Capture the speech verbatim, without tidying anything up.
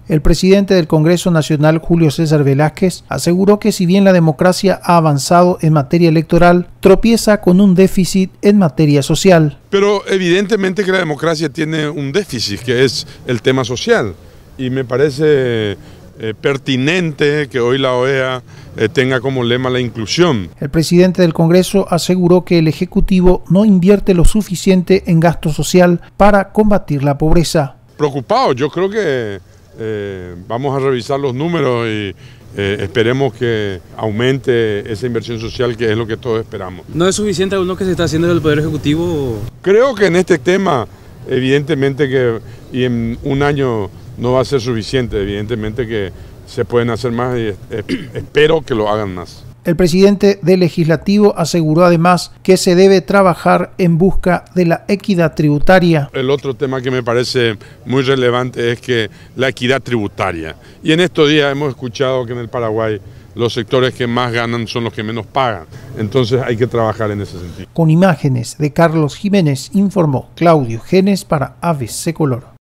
El presidente del Congreso Nacional, Julio César Velázquez, aseguró que si bien la democracia ha avanzado en materia electoral, tropieza con un déficit en materia social. Pero evidentemente que la democracia tiene un déficit, que es el tema social, y me parece eh, pertinente que hoy la O E A eh, tenga como lema la inclusión. El presidente del Congreso aseguró que el Ejecutivo no invierte lo suficiente en gasto social para combatir la pobreza. Preocupado, yo creo que eh, vamos a revisar los números y eh, esperemos que aumente esa inversión social, que es lo que todos esperamos. ¿No es suficiente aún lo que se está haciendo desde el Poder Ejecutivo? Creo que en este tema, evidentemente que y en un año no va a ser suficiente, evidentemente que se pueden hacer más y espero que lo hagan más. El presidente del Legislativo aseguró además que se debe trabajar en busca de la equidad tributaria. El otro tema que me parece muy relevante es que la equidad tributaria. Y en estos días hemos escuchado que en el Paraguay los sectores que más ganan son los que menos pagan. Entonces hay que trabajar en ese sentido. Con imágenes de Carlos Jiménez, informó Claudio Genes para A B C Color.